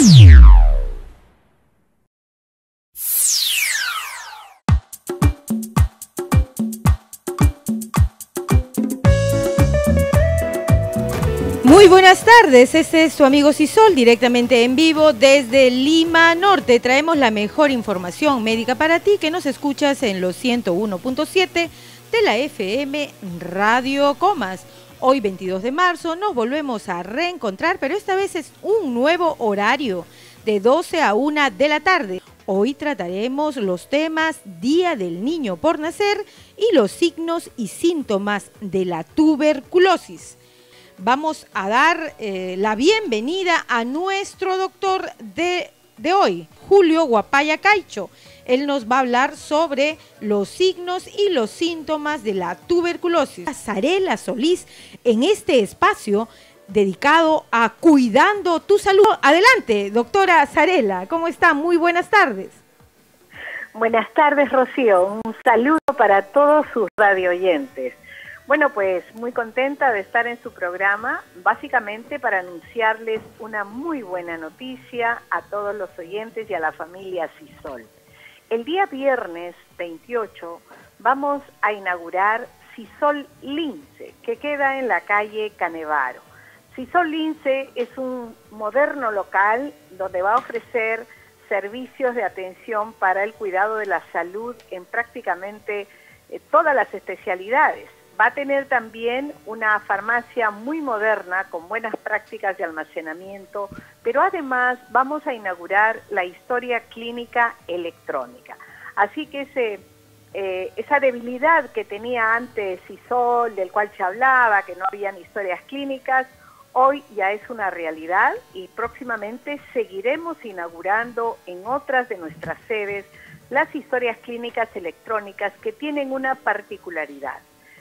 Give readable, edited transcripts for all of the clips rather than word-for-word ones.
Muy buenas tardes, este es su amigo Sisol, directamente en vivo desde Lima Norte. Traemos la mejor información médica para ti, que nos escuchas en los 101.7 de la FM Radio Comas. Hoy 22 de marzo nos volvemos a reencontrar, pero esta vez es un nuevo horario, de 12 a 1 de la tarde. Hoy trataremos los temas Día del Niño por Nacer y los signos y síntomas de la tuberculosis. Vamos a dar la bienvenida a nuestro doctor de hoy, Julio Guapaya Caicho. Él nos va a hablar sobre los signos y los síntomas de la tuberculosis. Sarela Solís en este espacio dedicado a cuidando tu salud. Adelante, doctora Sarela, ¿cómo está? Muy buenas tardes. Buenas tardes, Rocío. Un saludo para todos sus radioyentes. Bueno, pues muy contenta de estar en su programa, básicamente para anunciarles una muy buena noticia a todos los oyentes y a la familia Sisol. El día viernes 28 vamos a inaugurar Sisol Lince, que queda en la calle Canevaro. Sisol Lince es un moderno local donde va a ofrecer servicios de atención para el cuidado de la salud en prácticamente todas las especialidades. Va a tener también una farmacia muy moderna con buenas prácticas de almacenamiento, pero además vamos a inaugurar la historia clínica electrónica. Así que esa debilidad que tenía antes Sisol, del cual se hablaba, que no habían historias clínicas, hoy ya es una realidad y próximamente seguiremos inaugurando en otras de nuestras sedes las historias clínicas electrónicas que tienen una particularidad.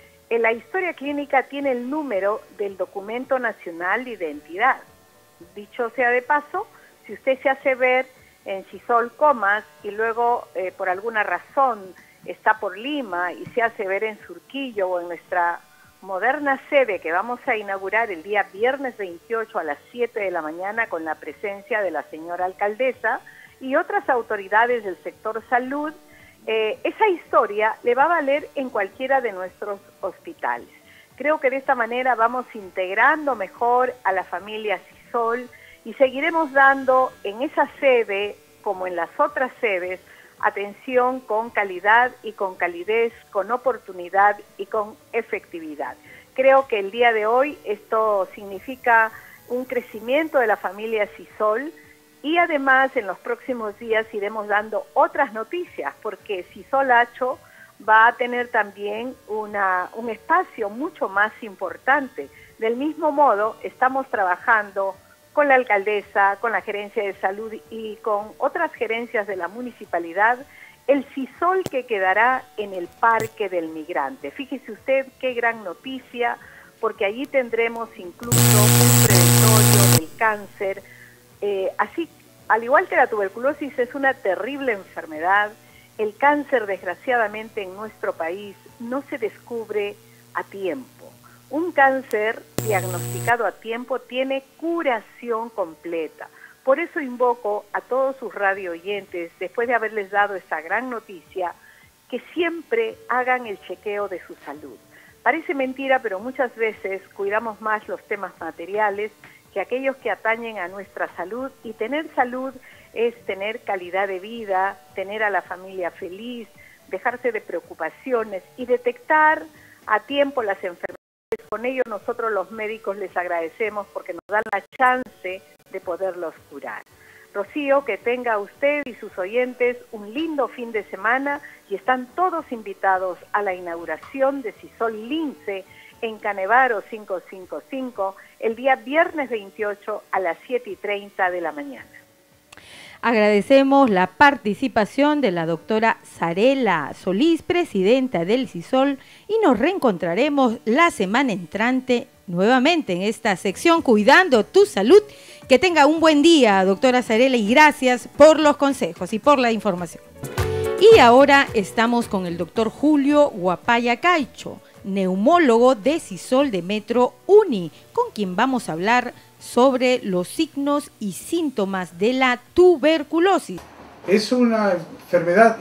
La historia clínica tiene el número del documento nacional de identidad. Dicho sea de paso, si usted se hace ver en Sisol Comas y luego por alguna razón está por Lima y se hace ver en Surquillo o en nuestra moderna sede que vamos a inaugurar el día viernes 28 a las 7 de la mañana con la presencia de la señora alcaldesa y otras autoridades del sector salud, esa historia le va a valer en cualquiera de nuestros hospitales. Creo que de esta manera vamos integrando mejor a la familia Sisol y seguiremos dando en esa sede, como en las otras sedes, atención con calidad y con calidez, con oportunidad y con efectividad. Creo que el día de hoy esto significa un crecimiento de la familia Sisol. Y además en los próximos días iremos dando otras noticias porque Sisol Hacho va a tener también un espacio mucho más importante. Del mismo modo estamos trabajando con la alcaldesa, con la gerencia de salud y con otras gerencias de la municipalidad, el Sisol que quedará en el Parque del Migrante. Fíjese usted qué gran noticia, porque allí tendremos incluso un previtorio del cáncer. Así, al igual que la tuberculosis es una terrible enfermedad, el cáncer desgraciadamente en nuestro país no se descubre a tiempo. Un cáncer diagnosticado a tiempo tiene curación completa. Por eso invoco a todos sus radio oyentes, después de haberles dado esta gran noticia, que siempre hagan el chequeo de su salud. Parece mentira, pero muchas veces cuidamos más los temas materiales que aquellos que atañen a nuestra salud, y tener salud es tener calidad de vida, tener a la familia feliz, dejarse de preocupaciones y detectar a tiempo las enfermedades. Con ello nosotros los médicos les agradecemos porque nos dan la chance de poderlos curar. Rocío, que tenga usted y sus oyentes un lindo fin de semana y están todos invitados a la inauguración de Sisol Lince en Canevaro 555 el día viernes 28 a las 7:30 de la mañana. Agradecemos la participación de la doctora Sarela Solís, presidenta del Sisol, y nos reencontraremos la semana entrante nuevamente en esta sección Cuidando tu Salud. Que tenga un buen día, doctora Sarela, y gracias por los consejos y por la información. Y ahora estamos con el doctor Julio Guapaya Caicho. neumólogo de CISOL de Metro Uni, con quien vamos a hablar sobre los signos y síntomas de la tuberculosis. Es una enfermedad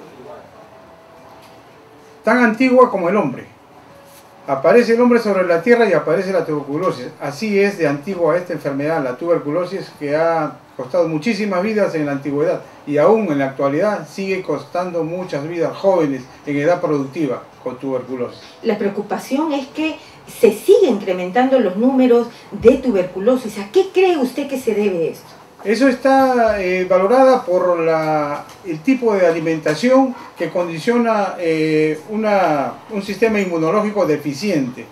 tan antigua como el hombre. Aparece el hombre sobre la tierra y aparece la tuberculosis. Así es de antigua esta enfermedad, la tuberculosis, que ha costado muchísimas vidas en la antigüedad y aún en la actualidad sigue costando muchas vidas jóvenes en edad productiva con tuberculosis. La preocupación es que se sigue incrementando los números de tuberculosis. ¿A qué cree usted que se debe esto? Eso está valorada por el tipo de alimentación que condiciona un sistema inmunológico deficiente.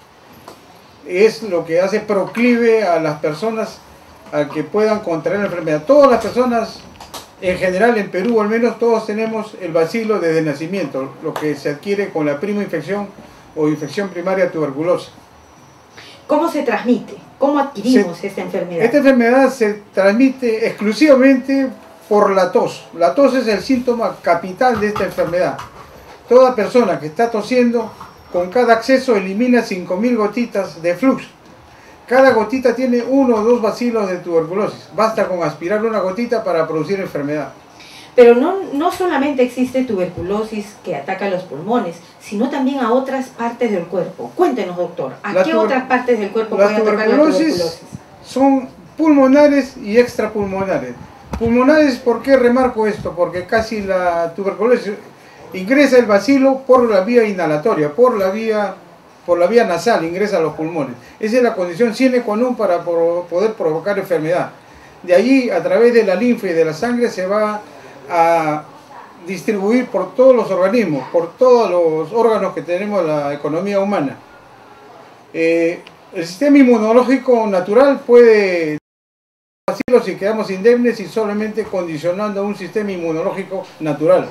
Es lo que hace proclive a las personas a que puedan contraer la enfermedad. Todas las personas, en general en Perú al menos, todos tenemos el bacilo desde el nacimiento, lo que se adquiere con la prima infección o infección primaria tuberculosa. ¿Cómo se transmite? ¿Cómo adquirimos esta enfermedad? Esta enfermedad se transmite exclusivamente por la tos. La tos es el síntoma capital de esta enfermedad. Toda persona que está tosiendo, con cada acceso elimina 5.000 gotitas de flux. Cada gotita tiene 1 o 2 bacilos de tuberculosis. Basta con aspirar una gotita para producir enfermedad. Pero no solamente existe tuberculosis que ataca los pulmones, sino también a otras partes del cuerpo. Cuéntenos, doctor, ¿a qué otras partes del cuerpo puede atacar la tuberculosis? Son pulmonares y extrapulmonares. Pulmonares, ¿por qué remarco esto? Porque casi la tuberculosis ingresa el bacilo por la vía inhalatoria, por la vía nasal, ingresa a los pulmones. Esa es la condición sine qua non para poder provocar enfermedad. De allí, a través de la linfa y de la sangre, se va a distribuir por todos los organismos, por todos los órganos que tenemos la economía humana. El sistema inmunológico natural puede vacilos si quedamos indemnes y solamente condicionando un sistema inmunológico natural.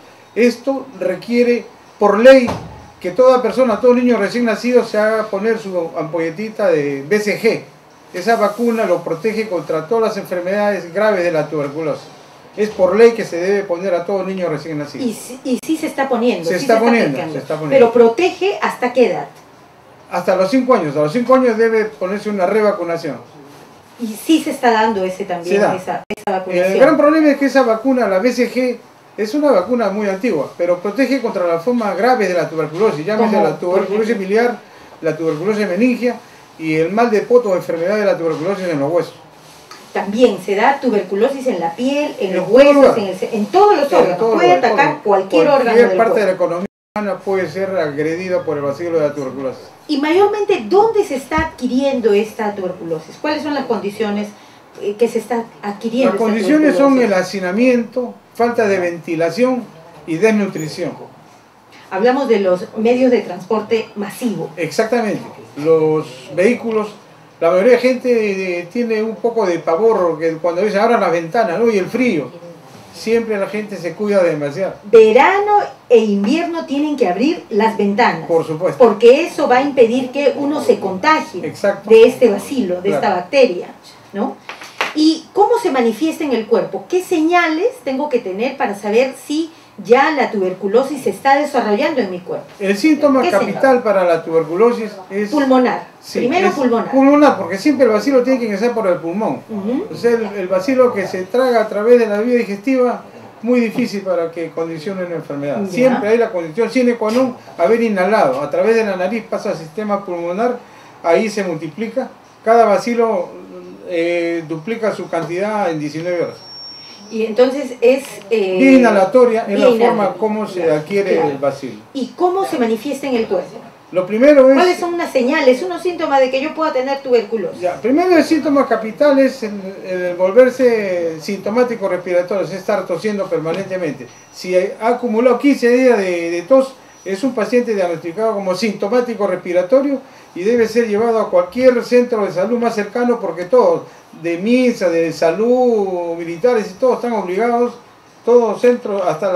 Esto requiere por ley que toda persona, todo niño recién nacido se haga poner su ampolletita de BCG. Esa vacuna lo protege contra todas las enfermedades graves de la tuberculosis. Es por ley que se debe poner a todo niño recién nacido. Y sí se está poniendo. Se está poniendo. Pero protege ¿hasta qué edad? Hasta los 5 años. A los 5 años debe ponerse una revacunación. Y sí se está dando esa vacunación. El gran problema es que esa vacuna, la BCG, es una vacuna muy antigua, pero protege contra las formas graves de la tuberculosis. Llámese la tuberculosis biliar, la tuberculosis meningia y el mal de poto o enfermedad de la tuberculosis en los huesos. También se da tuberculosis en la piel, en los huesos, en todos los órganos. Puede atacar cualquier órgano del cuerpo. Cualquier parte de la economía humana puede ser agredida por el bacilo de la tuberculosis. Y mayormente, ¿dónde se está adquiriendo esta tuberculosis? ¿Cuáles son las condiciones que se está adquiriendo? Las condiciones son el hacinamiento, falta de ventilación y desnutrición. Hablamos de los medios de transporte masivo. Exactamente. Los vehículos, la mayoría de gente tiene un poco de pavor que cuando dicen abran las ventanas, ¿no? Y el frío. Siempre la gente se cuida demasiado. Verano e invierno tienen que abrir las ventanas. Por supuesto. Porque eso va a impedir que uno se contagie de este bacilo, de esta bacteria, ¿no? ¿Y cómo se manifiesta en el cuerpo? ¿Qué señales tengo que tener para saber si ya la tuberculosis se está desarrollando en mi cuerpo? El síntoma capital para la tuberculosis es... pulmonar. Sí, primero pulmonar. Pulmonar, porque siempre el bacilo tiene que ingresar por el pulmón. O sea, el bacilo que se traga a través de la vía digestiva, muy difícil para que condicione una enfermedad. Ya. Siempre hay la condición sine qua non haber inhalado. A través de la nariz pasa al sistema pulmonar, ahí se multiplica. Cada bacilo duplica su cantidad en 19 horas. Y entonces es... vía inhalatoria es la forma como se adquiere el bacilo. ¿Y cómo se manifiesta en el cuerpo? Lo primero es... ¿Cuáles son unas señales, unos síntomas de que yo pueda tener tuberculosis? Primero el síntoma capital es el volverse sintomático respiratorio, es estar tosiendo permanentemente. Si ha acumulado 15 días de tos, es un paciente diagnosticado como sintomático respiratorio y debe ser llevado a cualquier centro de salud más cercano porque todos, de MINSA, de salud, militares, todos están obligados, todos centros, hasta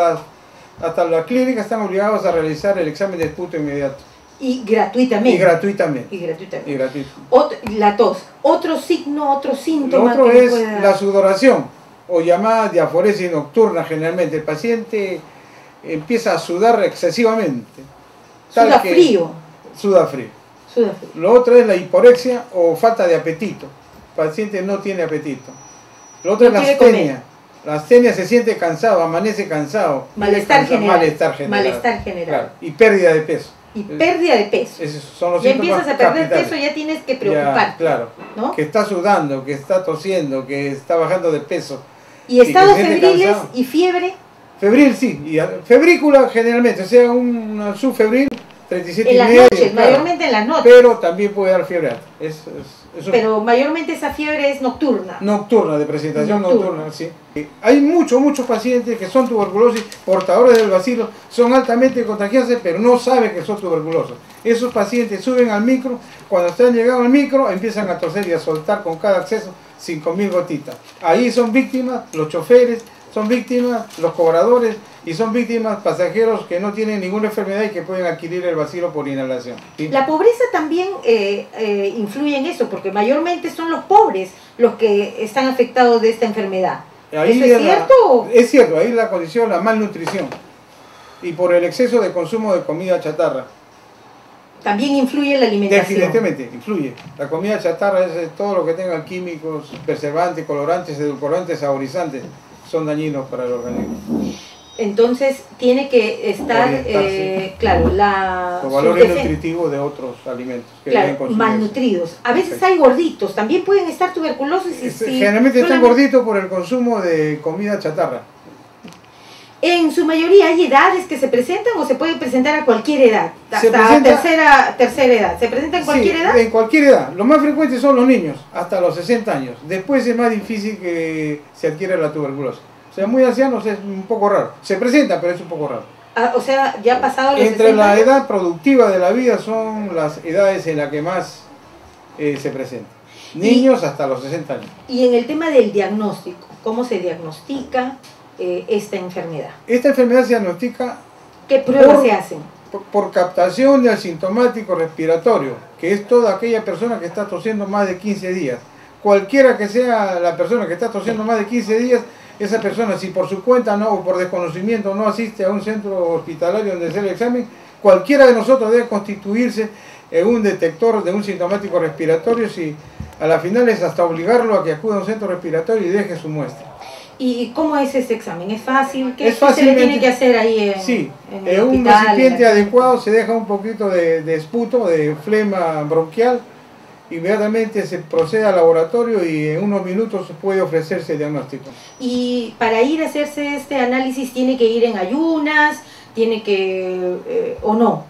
las clínicas están obligados a realizar el examen de esputo inmediato. Y gratuitamente. Y gratuitamente. Y gratuitamente. Y gratuito. La tos. Otro signo, otro síntoma. Lo otro es la sudoración o llamada diaforesis nocturna generalmente. El paciente empieza a sudar excesivamente. Suda frío. Sudafrío. Sudafrío. Lo otro es la hiporexia o falta de apetito. El paciente no tiene apetito. Lo otro es la astenia. La astenia se siente cansado, amanece cansado. Malestar general. Malestar general. Malestar general. Claro. Y pérdida de peso. Y pérdida de peso. Esos son los ya síntomas empiezas a perder capitales. peso, ya tienes que preocuparte. Claro. ¿No? Que está sudando, que está tosiendo, que está bajando de peso. Y estados que se siente febriles cansado. y fiebre. Febril sí, y febrícula generalmente, o sea, una subfebril, 37 En y las medio, noches, claro. mayormente en las noches. Pero también puede dar fiebre alta. Pero mayormente esa fiebre es nocturna. Nocturna, de presentación nocturna, sí. Hay muchos pacientes que son tuberculosis, portadores del bacilo, son altamente contagiados, pero no saben que son tuberculosos. Esos pacientes suben al micro, cuando están llegando al micro, empiezan a toser y a soltar con cada acceso 5.000 gotitas. Ahí son víctimas los choferes, son víctimas los cobradores y son víctimas pasajeros que no tienen ninguna enfermedad y que pueden adquirir el bacilo por inhalación. ¿Sí? La pobreza también influye en eso, porque mayormente son los pobres los que están afectados de esta enfermedad. Ahí ¿Eso es cierto? Es cierto, ahí la condición, la malnutrición y por el exceso de consumo de comida chatarra. También influye la alimentación. Definitivamente, influye. La comida chatarra es todo lo que tenga químicos, preservantes, colorantes, edulcorantes, saborizantes, son dañinos para el organismo. Entonces tiene que estar, claro, los valores nutritivos de otros alimentos que deben consumirse. malnutridos. A veces hay gorditos, también pueden estar tuberculosos. Generalmente están gorditos por el consumo de comida chatarra. En su mayoría hay edades que se presentan o se pueden presentar a cualquier edad, hasta tercera edad. ¿Se presenta en cualquier edad? En cualquier edad. Lo más frecuente son los niños, hasta los 60 años. Después es más difícil que se adquiera la tuberculosis. O sea, muy ancianos es un poco raro. Se presenta, pero es un poco raro. O sea, ya ha pasado los Entre 60 la años. edad productiva de la vida son las edades en las que más se presenta. Niños hasta los 60 años. Y en el tema del diagnóstico, ¿cómo se diagnostica esta enfermedad? Esta enfermedad se diagnostica ¿Qué pruebas se hacen? por captación de asintomático respiratorio, que es toda aquella persona que está tosiendo más de 15 días. Cualquiera que sea la persona que está tosiendo más de 15 días, esa persona, si por su cuenta no, o por desconocimiento no asiste a un centro hospitalario donde hacer el examen, cualquiera de nosotros debe constituirse en un detector de un sintomático respiratorio, si a la final es hasta obligarlo a que acuda a un centro respiratorio y deje su muestra. ¿Y cómo es ese examen? ¿Es fácil? ¿Qué Es se le tiene que hacer ahí en un recipiente adecuado se deja un poquito de esputo, de flema bronquial, inmediatamente se procede al laboratorio y en unos minutos se puede ofrecerse el diagnóstico. Y para ir a hacerse este análisis tiene que ir en ayunas, tiene que o no,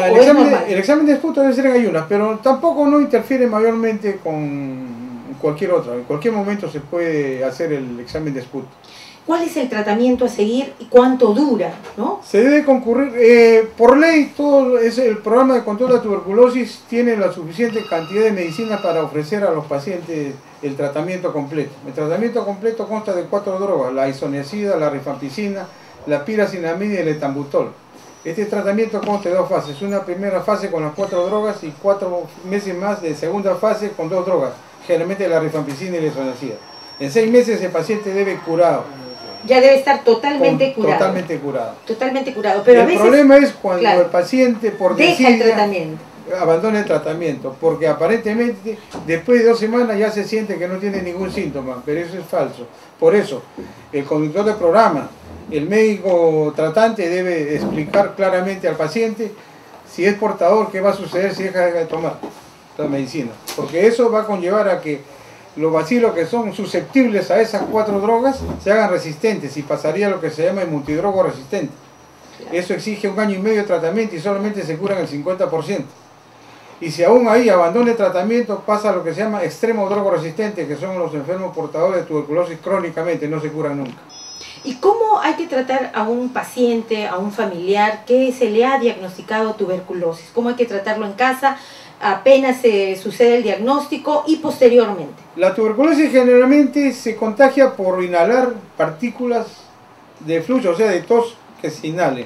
el examen de esputo debe ser en ayunas, pero tampoco no interfiere mayormente con cualquier otro. En cualquier momento se puede hacer el examen de esputo. ¿Cuál es el tratamiento a seguir y cuánto dura, no? Se debe concurrir, por ley, todo el programa de control de la tuberculosis tiene la suficiente cantidad de medicina para ofrecer a los pacientes el tratamiento completo. El tratamiento completo consta de 4 drogas: la isoniazida, la rifampicina, la piracinamida y el etambutol. Este tratamiento consta de 2 fases: una primera fase con las 4 drogas y 4 meses más de segunda fase con 2 drogas, generalmente la rifampicina y la isoniazida. En 6 meses el paciente debe curado. Ya debe estar totalmente curado. Totalmente curado. Totalmente curado. Pero el problema es cuando el paciente por deja el tratamiento. Abandona el tratamiento, porque aparentemente después de 2 semanas ya se siente que no tiene ningún síntoma, pero eso es falso. Por eso, el conductor del programa, el médico tratante debe explicar claramente al paciente si es portador, qué va a suceder si deja de tomar la medicina, porque eso va a conllevar a que los bacilos que son susceptibles a esas 4 drogas se hagan resistentes y pasaría lo que se llama el multidrogo resistente. Eso exige 1 año y medio de tratamiento y solamente se curan el 50%. Y si aún ahí abandona el tratamiento, pasa lo que se llama extremo drogo resistente, que son los enfermos portadores de tuberculosis crónicamente, no se curan nunca. ¿Y cómo hay que tratar a un paciente, a un familiar que se le ha diagnosticado tuberculosis? ¿Cómo hay que tratarlo en casa apenas se sucede el diagnóstico y posteriormente? La tuberculosis generalmente se contagia por inhalar partículas de flujo, o sea, de tos que se inhalen.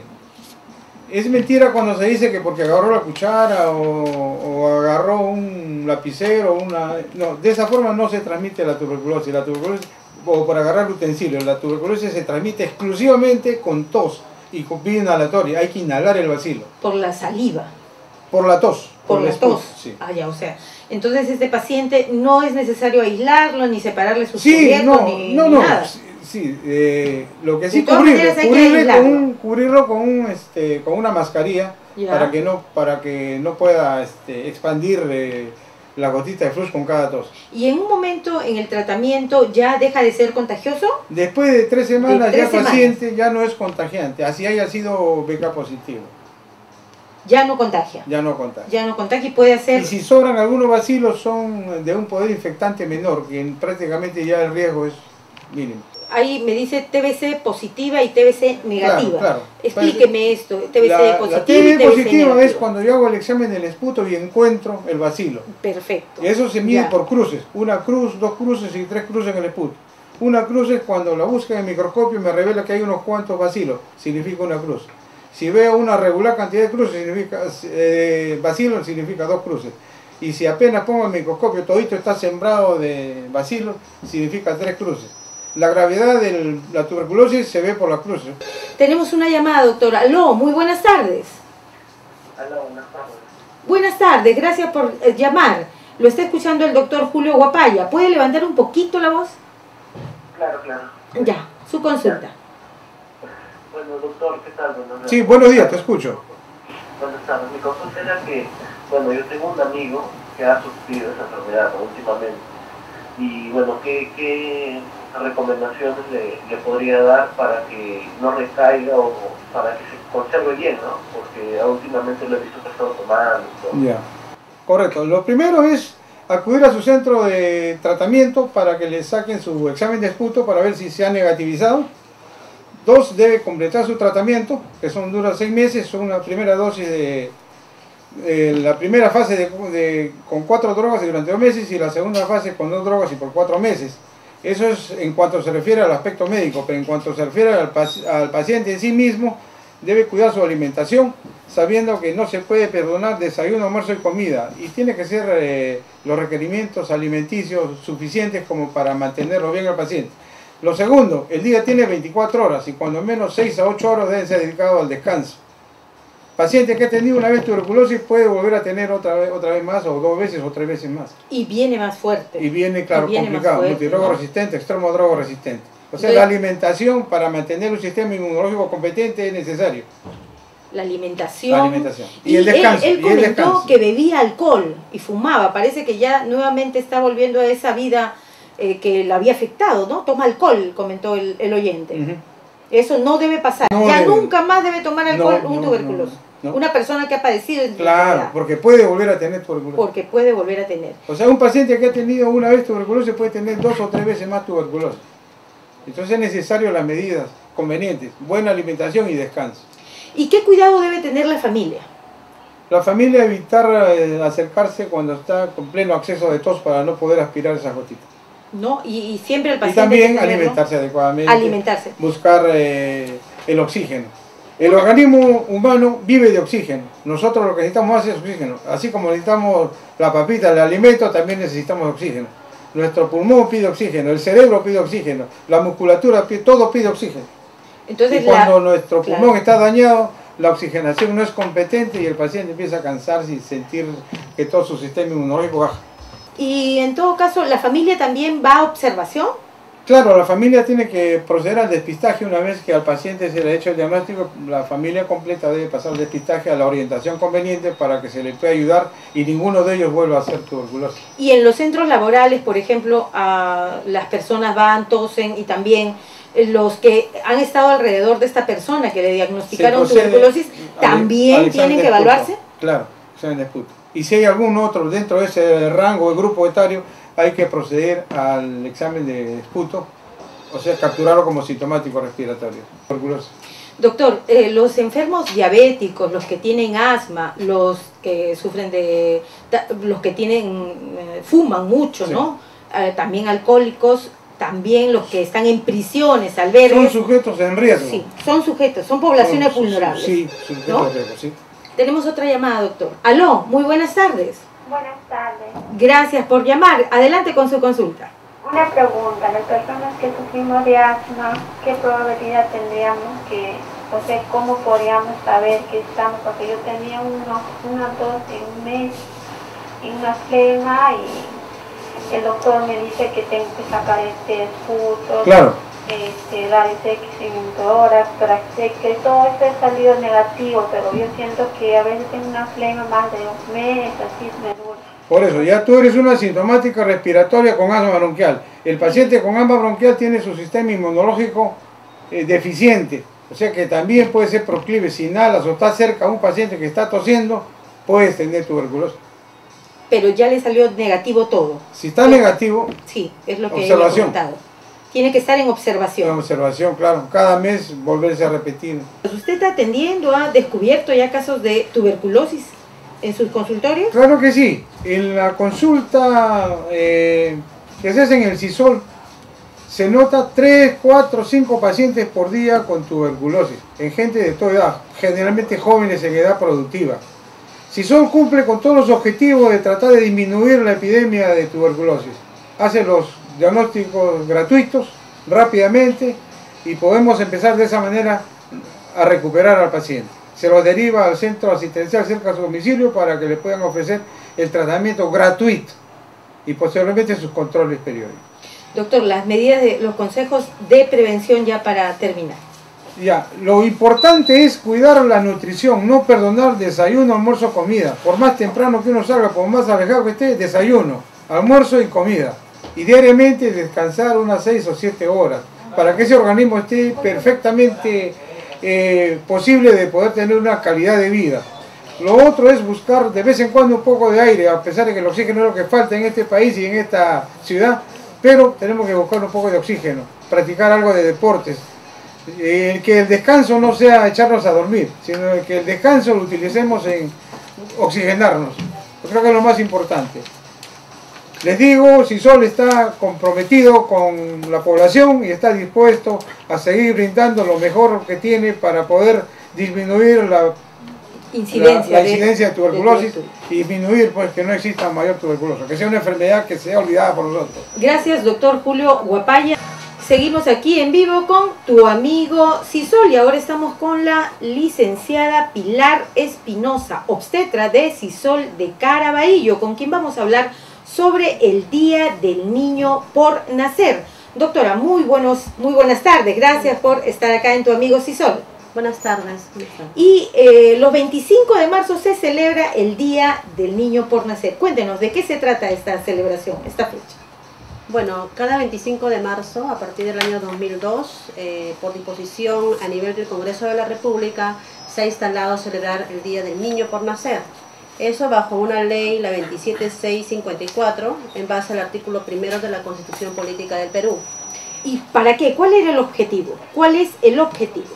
Es mentira cuando se dice que porque agarró la cuchara o agarró un lapicero, no, de esa forma no se transmite la tuberculosis. La tuberculosis, o por agarrar utensilios, la tuberculosis se transmite exclusivamente con tos y con vía inhalatoria. Hay que inhalar el bacilo. Por la saliva. por la tos. Por la tos. Sí. Ah, ya, o sea. Entonces este paciente no es necesario aislarlo, ni separarle sus Sí, cubiertos, no, ni no, nada. sí, lo que sí De todas maneras hay que cubrirlo con una mascarilla Ya. para que no pueda expandir la gotita de flux con cada tos. Y en un momento en el tratamiento ya deja de ser contagioso. Después de 3 semanas De 3 ya el paciente ya no es contagiante, así haya sido BK positivo. Ya no contagia. Ya no contagia. Ya no contagia y puede hacer. Y si sobran algunos bacilos son de un poder infectante menor, que prácticamente ya el riesgo es mínimo. Ahí me dice TBC positiva y TBC negativa. Claro. Explíqueme esto, TBC La positiva y TBC TBC positiva negativa. es cuando yo hago el examen del esputo y encuentro el bacilo. Perfecto. Y eso se mide Ya. por cruces. 1 cruz, 2 cruces y 3 cruces en el esputo. 1 cruz es cuando la búsqueda en el microscopio me revela que hay unos cuantos bacilos, significa 1 cruz. Si veo una regular cantidad de cruces, significa bacilos, significa 2 cruces. Y si apenas pongo el microscopio, todito está sembrado de bacilos, significa 3 cruces. La gravedad de la tuberculosis se ve por las cruces. Tenemos una llamada, doctor. Aló, muy buenas tardes. Aló, buenas tardes. Buenas tardes, gracias por llamar. Lo está escuchando el doctor Julio Guapaya. ¿Puede levantar un poquito la voz? Claro. Ya, su consulta. Bueno, doctor, ¿qué tal? Buenos días. Sí, buenos días, te escucho. Buenas tardes. Mi consulta era que, bueno, yo tengo un amigo que ha sufrido esa enfermedad últimamente. Y bueno, ¿qué recomendaciones le podría dar para que no recaiga o para que se conserve bien, ¿no? Porque últimamente lo he visto que está tomando y todo. Ya, correcto. Lo primero es acudir a su centro de tratamiento para que le saquen su examen de esputo para ver si se ha negativizado. 2, debe completar su tratamiento, que dura 6 meses, son una primera dosis la primera fase con 4 drogas y durante 2 meses y la segunda fase con 2 drogas y por 4 meses. Eso es en cuanto se refiere al aspecto médico, pero en cuanto se refiere al paciente en sí mismo, debe cuidar su alimentación, sabiendo que no se puede perdonar desayuno, almuerzo y comida, y tiene que ser los requerimientos alimenticios suficientes como para mantenerlo bien al paciente. Lo segundo, el día tiene 24 horas y cuando menos 6 a 8 horas deben ser dedicados al descanso. Paciente que ha tenido una vez tuberculosis puede volver a tener otra vez más, o 2 veces o 3 veces más. Y viene más fuerte. Y viene, claro, complicado, fuerte, multidrogo ¿no? resistente, extremo drogo resistente. O sea, Entonces, la alimentación para mantener un sistema inmunológico competente es necesario. La alimentación. La alimentación. Y el descanso. Él y el comentó descanso. que bebía alcohol y fumaba. Parece que ya nuevamente está volviendo a esa vida que la había afectado, ¿no? Toma alcohol, comentó el oyente. Ujú. Eso no debe pasar. No ya debe. nunca más debe tomar alcohol No, un no, tuberculoso. no. Una persona que ha padecido de Claro, enfermedad, porque puede volver a tener tuberculosis. porque puede volver a tener. O sea, un paciente que ha tenido una vez tuberculosis puede tener 2 o 3 veces más tuberculosis. Entonces es necesario las medidas convenientes, buena alimentación y descanso. ¿Y qué cuidado debe tener la familia? La familia evitar acercarse cuando está con pleno acceso de tos para no poder aspirar esas gotitas. ¿No? Y siempre el Y paciente también debe tenerlo. alimentarse adecuadamente. Alimentarse. Buscar el oxígeno. El organismo humano vive de oxígeno. Nosotros lo que necesitamos es oxígeno. Así como necesitamos la papita, el alimento, también necesitamos oxígeno. Nuestro pulmón pide oxígeno, el cerebro pide oxígeno, la musculatura todo pide oxígeno. Entonces, Y cuando nuestro claro. pulmón está dañado, la oxigenación no es competente y el paciente empieza a cansarse y sentir que todo su sistema inmunológico baja. Y en todo caso, ¿la familia también va a observación? Claro, la familia tiene que proceder al despistaje una vez que al paciente se le ha hecho el diagnóstico. La familia completa debe pasar al despistaje, a la orientación conveniente para que se le pueda ayudar y ninguno de ellos vuelva a ser tuberculosis. Y en los centros laborales, por ejemplo, las personas van, tosen y también los que han estado alrededor de esta persona que le diagnosticaron tuberculosis, ¿también tienen que evaluarse? Claro, examen de esputo. Y si hay algún otro dentro de ese rango de grupo etario, hay que proceder al examen de esputo, o sea, capturarlo como sintomático respiratorio. Tuberculosis. Doctor, los enfermos diabéticos, los que tienen asma, los que sufren los que fuman mucho, Sí. ¿no? También alcohólicos, también los que están en prisiones, albergues. Son sujetos en riesgo. Sí, son sujetos, son poblaciones vulnerables. Sí, sujetos ¿no? en riesgo, sí. Tenemos otra llamada, doctor. Aló, muy buenas tardes. Buenas tardes. Gracias por llamar. Adelante con su consulta. Una pregunta, las personas que sufrimos de asma, ¿qué probabilidad tendríamos que O sea, ¿cómo podríamos saber que estamos? Porque yo tenía una tos en un mes y una flema y el doctor me dice que tengo que sacar esputos, Claro. rayos X en tórax, que todo esto ha salido negativo, pero yo siento que a veces tengo una flema más de un mes, así me dura. Por eso, ya tú eres una asintomática respiratoria con asma bronquial. El paciente con asma bronquial tiene su sistema inmunológico deficiente, o sea que también puede ser proclive. Si inhalas o estás cerca a un paciente que está tosiendo, puedes tener tuberculosis. Pero ya le salió negativo todo. Si está negativo, Sí, es lo que observación. he comentado. Tiene que estar en observación. en observación, claro, cada mes volverse a repetir. ¿Usted está atendiendo, ha descubierto ya casos de tuberculosis en sus consultorios? Claro que sí. En la consulta que se hace en el CISOL, se nota 3, 4, 5 pacientes por día con tuberculosis, en gente de toda edad, generalmente jóvenes en edad productiva. CISOL cumple con todos los objetivos de tratar de disminuir la epidemia de tuberculosis. Hace los diagnósticos gratuitos, rápidamente, y podemos empezar de esa manera a recuperar al paciente. Se lo deriva al centro asistencial cerca de su domicilio para que le puedan ofrecer el tratamiento gratuito y posteriormente sus controles periódicos. Doctor, las medidas, los consejos de prevención ya para terminar. Ya, lo importante es cuidar la nutrición, no perdonar desayuno, almuerzo, comida. Por más temprano que uno salga, por más alejado que esté, desayuno, almuerzo y comida. Y diariamente descansar unas 6 o 7 horas, para que ese organismo esté perfectamente posible de poder tener una calidad de vida. Lo otro es buscar de vez en cuando un poco de aire, a pesar de que el oxígeno es lo que falta en este país y en esta ciudad, pero tenemos que buscar un poco de oxígeno, practicar algo de deportes. Que el descanso no sea echarnos a dormir, sino que el descanso lo utilicemos en oxigenarnos. Yo creo que es lo más importante. Les digo, CISOL está comprometido con la población y está dispuesto a seguir brindando lo mejor que tiene para poder disminuir la incidencia de tuberculosis y disminuir pues que no exista mayor tuberculosis, que sea una enfermedad que sea olvidada por nosotros. Gracias, doctor Julio Guapaya. Seguimos aquí en vivo con tu amigo CISOL y ahora estamos con la licenciada Pilar Espinosa, obstetra de CISOL de Caraballo, con quien vamos a hablar sobre el Día del Niño por Nacer. Doctora, muy buenas tardes, gracias por estar acá en tu amigo CISOL. Buenas tardes. Y los 25 de marzo se celebra el Día del Niño por Nacer. Cuéntenos, ¿de qué se trata esta celebración, esta fecha? Bueno, cada 25 de marzo, a partir del año 2002, por disposición a nivel del Congreso de la República, se ha instalado celebrar el Día del Niño por Nacer. Eso bajo una ley, la 27654, en base al artículo 1 de la Constitución Política del Perú. ¿Y para qué? ¿Cuál era el objetivo? ¿Cuál es el objetivo?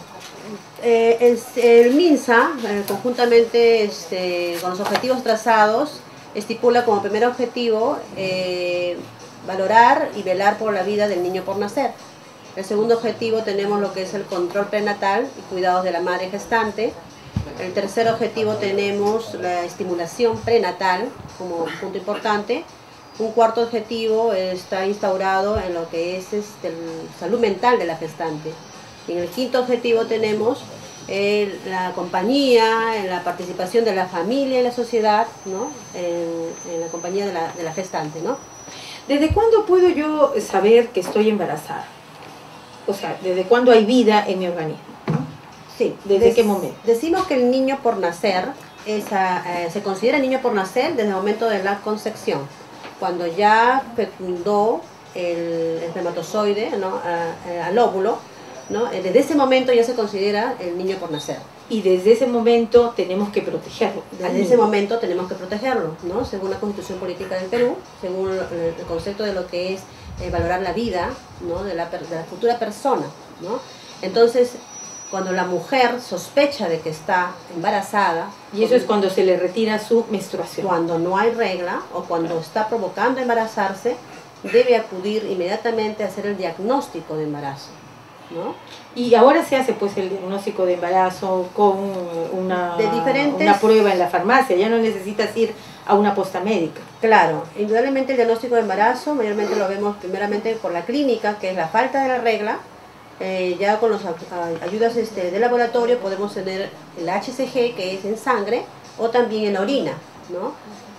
El MINSA, conjuntamente con los objetivos trazados, estipula como primer objetivo valorar y velar por la vida del niño por nacer. El segundo objetivo tenemos lo que es el control prenatal y cuidados de la madre gestante. El tercer objetivo tenemos la estimulación prenatal como punto importante. Un cuarto objetivo está instaurado en lo que es salud mental de la gestante. Y en el quinto objetivo tenemos la compañía, la participación de la familia y la sociedad, ¿no? en la compañía de la gestante, ¿no? ¿Desde cuándo puedo yo saber que estoy embarazada? O sea, ¿desde cuándo hay vida en mi organismo? Sí. ¿Desde qué momento? Decimos que el niño por nacer, se considera niño por nacer desde el momento de la concepción, cuando ya fecundó el espermatozoide, ¿no? al óvulo, ¿no? Desde ese momento ya se considera el niño por nacer. Y desde ese momento tenemos que protegerlo. Desde ese momento tenemos que protegerlo, ¿no? Según la Constitución Política del Perú, según el concepto de lo que es valorar la vida, ¿no? de la futura persona, ¿no? Entonces, cuando la mujer sospecha de que está embarazada, y eso es cuando se le retira su menstruación. Cuando no hay regla o cuando está provocando embarazarse, debe acudir inmediatamente a hacer el diagnóstico de embarazo, ¿no? Y ahora se hace pues el diagnóstico de embarazo con una prueba en la farmacia, ya no necesitas ir a una posta médica. Claro, indudablemente el diagnóstico de embarazo mayormente lo vemos primeramente por la clínica, que es la falta de la regla, ya con las ayudas de laboratorio podemos tener el HCG, que es en sangre, o también en la orina, ¿no?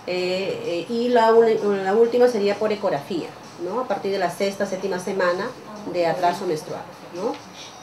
Y la última sería por ecografía, ¿no? A partir de la sexta, séptima semana de atraso menstrual, ¿no?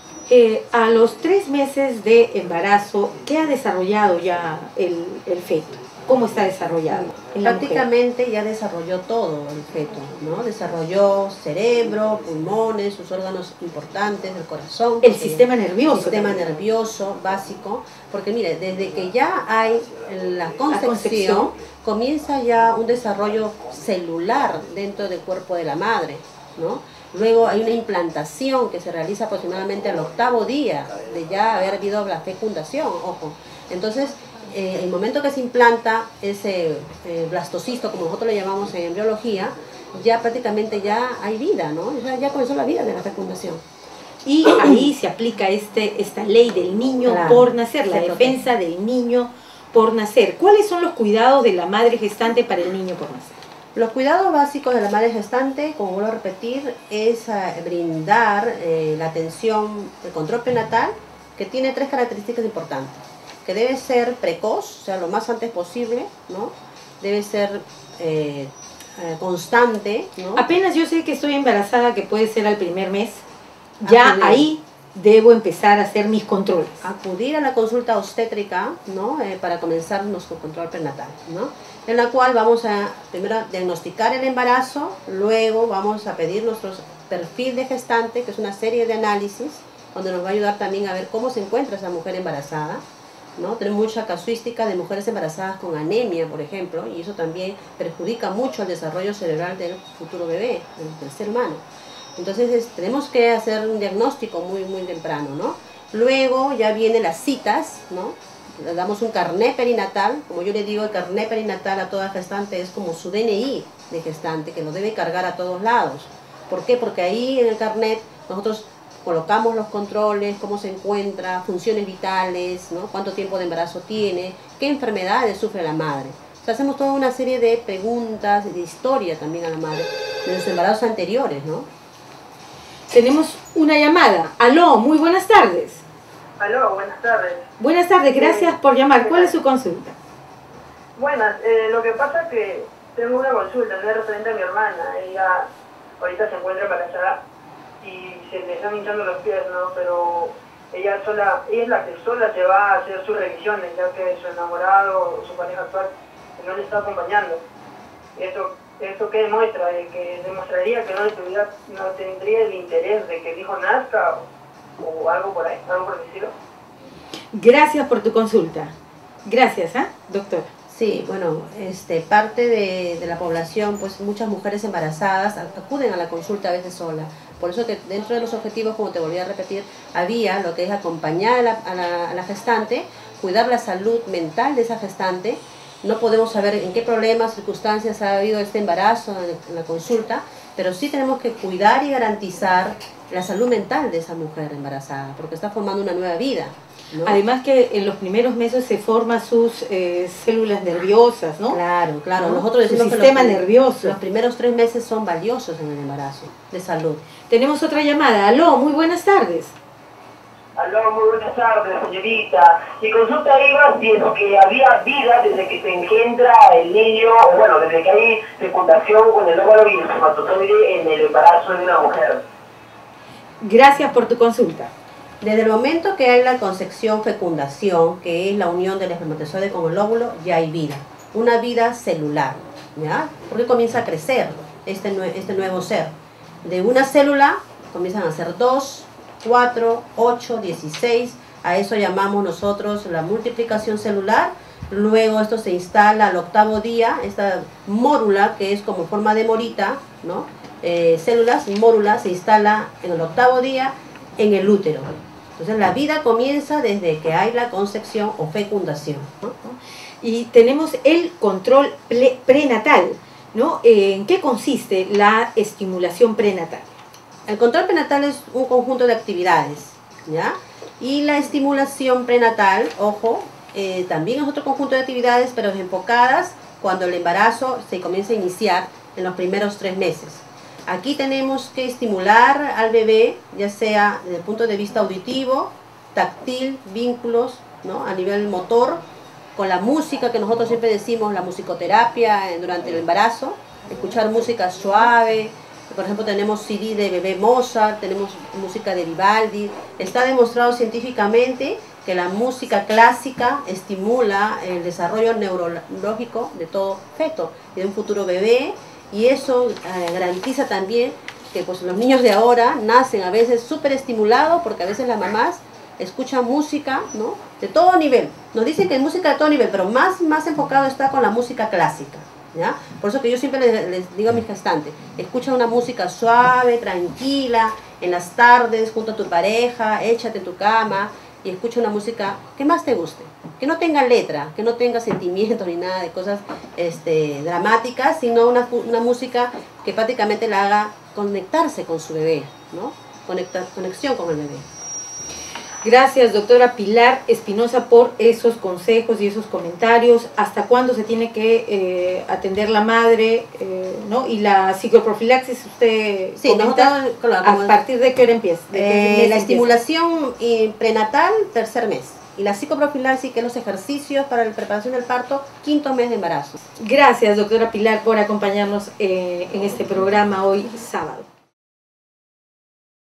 A los 3 meses de embarazo, ¿qué ha desarrollado ya el feto? ¿Cómo está desarrollado? Prácticamente ya desarrolló todo el feto, ¿no? Desarrolló cerebro, pulmones, sus órganos importantes, el corazón. El sistema nervioso. El sistema nervioso básico, porque mire, desde que ya hay la concepción, comienza ya un desarrollo celular dentro del cuerpo de la madre, ¿no? Luego hay una implantación que se realiza aproximadamente al 8º día de ya haber habido la fecundación, ojo. Entonces, el momento que se implanta ese blastocisto, como nosotros le llamamos en embriología, ya prácticamente ya hay vida, ¿no? Ya comenzó la vida de la fecundación. Y ahí se aplica esta ley del niño por nacer, la defensa del niño por nacer. ¿Cuáles son los cuidados de la madre gestante para el niño por nacer? Los cuidados básicos de la madre gestante, como vuelvo a repetir, es brindar la atención, el control prenatal, que tiene 3 características importantes. Que debe ser precoz, o sea, lo más antes posible, ¿no? Debe ser constante, ¿no? Apenas yo sé que estoy embarazada, que puede ser al primer mes, ya ahí debo empezar a hacer mis controles. Acudir a la consulta obstétrica, ¿no? Para comenzar nuestro control prenatal, ¿no? En la cual vamos a primero diagnosticar el embarazo, luego vamos a pedir nuestro perfil de gestante, que es una serie de análisis, donde nos va a ayudar también a ver cómo se encuentra esa mujer embarazada, ¿no? Tenemos mucha casuística de mujeres embarazadas con anemia, por ejemplo, y eso también perjudica mucho el desarrollo cerebral del futuro bebé, del ser humano. Entonces tenemos que hacer un diagnóstico muy temprano, ¿no? Luego ya vienen las citas, ¿no? Le damos un carné perinatal, como yo le digo, el carné perinatal a toda gestante es como su DNI de gestante, que lo debe cargar a todos lados. ¿Por qué? Porque ahí en el carnet nosotros colocamos los controles, cómo se encuentra, funciones vitales, ¿no? Cuánto tiempo de embarazo tiene, qué enfermedades sufre la madre. O sea, hacemos toda una serie de preguntas, de historia también a la madre, de los embarazos anteriores, ¿no? Tenemos una llamada. Aló, muy buenas tardes. Aló, buenas tardes. Buenas tardes, gracias por llamar. ¿Cuál es su consulta? Buenas, lo que pasa es que tengo una consulta, no es referente a mi hermana. Ella ahorita se encuentra embarazada y se le están hinchando los pies, ¿no? Pero ella es la que sola se va a hacer sus revisiones, ya que su enamorado o su pareja actual no le está acompañando. ¿Esto qué demuestra? Que demostraría que no tendría el interés de que el hijo nazca o algo por ahí, algo por el estilo. Gracias por tu consulta. Gracias, doctora. Sí, bueno, parte de la población, pues muchas mujeres embarazadas acuden a la consulta a veces sola. Por eso que dentro de los objetivos, como te volví a repetir, había lo que es acompañar a la gestante, cuidar la salud mental de esa gestante. No podemos saber en qué problemas, circunstancias ha habido este embarazo en la consulta, pero sí tenemos que cuidar y garantizar la salud mental de esa mujer embarazada, porque está formando una nueva vida, ¿no? Además que en los primeros meses se forman sus células nerviosas, ¿no? Claro, ¿no? Nosotros decimos que sistema nervioso. Los primeros 3 meses son valiosos en el embarazo de salud. Tenemos otra llamada. Aló, muy buenas tardes. Aló, muy buenas tardes, señorita. Mi consulta iba si es que había vida desde que se engendra el niño, o bueno, desde que hay fecundación con el óvulo y el espermatozoide en el embarazo de una mujer. Gracias por tu consulta. Desde el momento que hay la concepción, fecundación, que es la unión del espermatozoide con el óvulo, ya hay vida. Una vida celular, ¿ya? Porque comienza a crecer este nuevo ser. De una célula comienzan a ser 2, 4, 8, 16. A eso llamamos nosotros la multiplicación celular. Luego esto se instala al 8º día, esta mórula que es como forma de morita, ¿no? Células, mórula, se instala en el 8º día en el útero. Entonces la vida comienza desde que hay la concepción o fecundación, ¿no? Y tenemos el control prenatal, ¿no? ¿En qué consiste la estimulación prenatal? El control prenatal es un conjunto de actividades, ¿ya? Y la estimulación prenatal, ojo, también es otro conjunto de actividades, pero enfocadas cuando el embarazo se comienza a iniciar en los primeros 3 meses. Aquí tenemos que estimular al bebé, ya sea desde el punto de vista auditivo, táctil, vínculos, ¿no? A nivel motor, con la música que nosotros siempre decimos, la musicoterapia durante el embarazo, escuchar música suave. Por ejemplo, tenemos CD de bebé Mozart, tenemos música de Vivaldi. Está demostrado científicamente que la música clásica estimula el desarrollo neurológico de todo feto y de un futuro bebé, y eso garantiza también que pues, los niños de ahora nacen a veces súper estimulados, porque a veces las mamás escuchan música, ¿no?, de todo nivel. Nos dicen que hay música de todo nivel, pero más enfocado está con la música clásica, ¿ya? Por eso que yo siempre les digo a mis gestantes, escucha una música suave, tranquila, en las tardes, junto a tu pareja, échate en tu cama y escucha una música que más te guste, que no tenga letra, que no tenga sentimientos ni nada de cosas dramáticas, sino una música que prácticamente la haga conectarse con su bebé, ¿no? Conexión con el bebé. Gracias, doctora Pilar Espinosa, por esos consejos y esos comentarios. ¿Hasta cuándo se tiene que atender la madre, ¿no? Y la psicoprofilaxis, usted comenta, ¿a partir de qué hora empieza? La estimulación prenatal, 3er mes. Y la psicoprofilaxis, que es los ejercicios para la preparación del parto, 5º mes de embarazo. Gracias, doctora Pilar, por acompañarnos en este programa hoy sábado.